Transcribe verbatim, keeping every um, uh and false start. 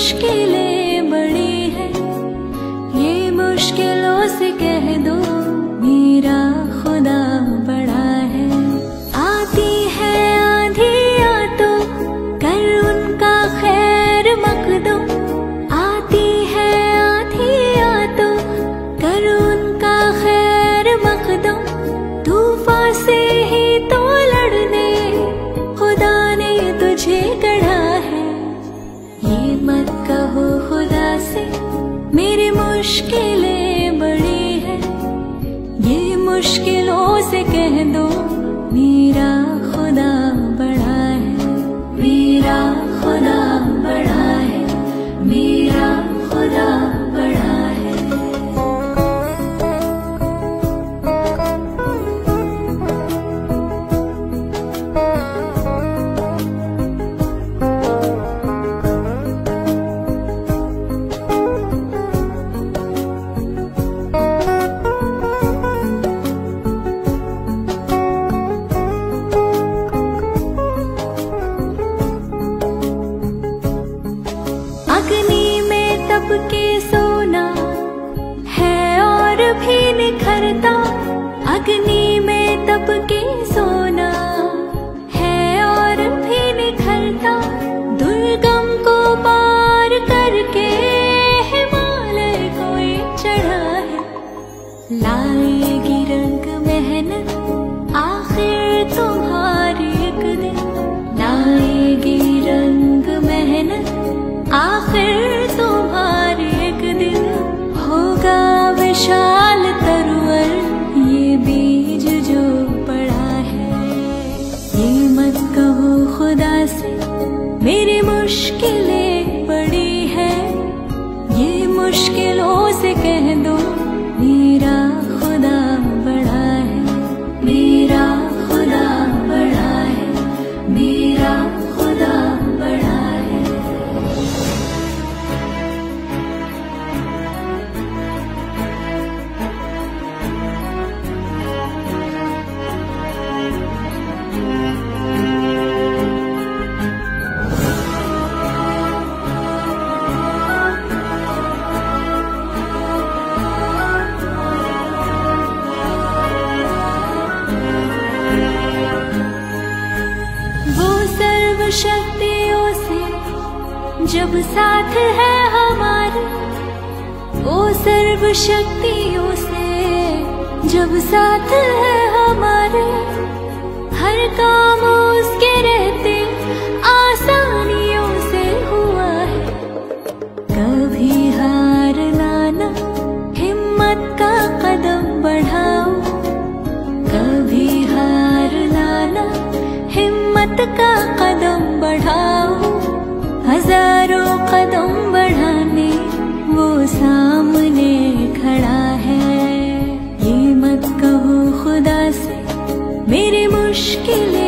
मुश्किलें बड़ी है, ये मुश्किलों से कह दो मेरा खुदा बड़ा है। आती है आंधियाँ तो कर उनका खैर मकदम, आती है आंधियाँ तो कर उनका खैर मकदम। तूफान से ही तो लड़ने खुदा ने तुझे गढ़ा है। ये मत कहो खुदा से मेरी मुश्किलें बड़ी है, ये मुश्किलों से कह दो मेरा खुदा बड़ा है। मेरा खुदा बड़ा है, मेरा खुदा बड़ा है। अग्नि में तप के सोना है और भी निखरता, अग्नि में तप के सोना है और भी निखरता। दुर्गम को पार करके हिमालय कोई चढ़ा है। लाएगी रंग मेहनत आखिर तुम्हारी एक दिन, लाएगी रंग मेहनत आखिर तुम्हारे एक दिन। होगा विशाल तरवर ये बीज जो पड़ा है। ये मत कहो खुदा से मेरी मुश्किलें बड़ी है, ये मुश्किलों से कह दो मेरा खुदा बड़ा है। मेरा खुदा बड़ा है, मेरा खुदा बड़ा है। शक्तियों से जब साथ है हमारे, ओ सर्व शक्तियों से जब साथ है हमारे। हर काम उसके रहते आसानियों से हुआ है। कभी हार लाना हिम्मत का कदम बढ़ाओ, कभी हार लाना हिम्मत का कदम बढ़ाओ। हजारों कदम बढ़ाने वो सामने खड़ा है। ये मत कहो खुदा से मेरी मुश्किलें